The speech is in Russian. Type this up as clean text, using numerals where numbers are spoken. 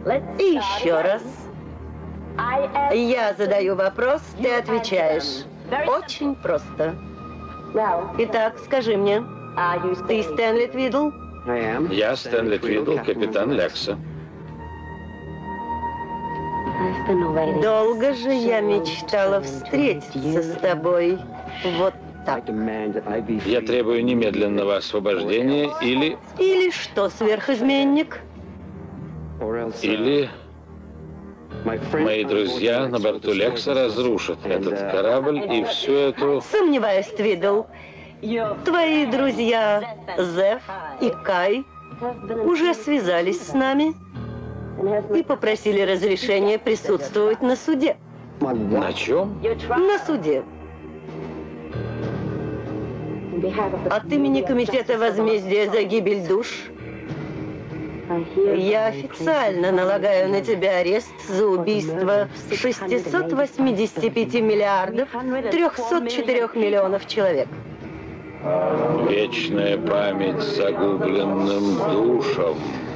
И еще раз. Я задаю вопрос, ты отвечаешь. Очень просто. Итак, скажи мне, ты Стэнли Твидл? Я Стэнли Твидл, капитан Лекса. Долго же я мечтала встретиться с тобой. Вот так. Я требую немедленного освобождения или... Или что, сверхизменник? Или... Мои друзья на борту Лекса разрушат этот корабль и всю эту... Сомневаюсь, Твидл. Твои друзья Зеф и Кай уже связались с нами и попросили разрешения присутствовать на суде. На чем? На суде. От имени Комитета возмездия за гибель душ я официально налагаю на тебя арест за убийство 685 миллиардов 304 миллионов человек. Вечная память загубленным душам.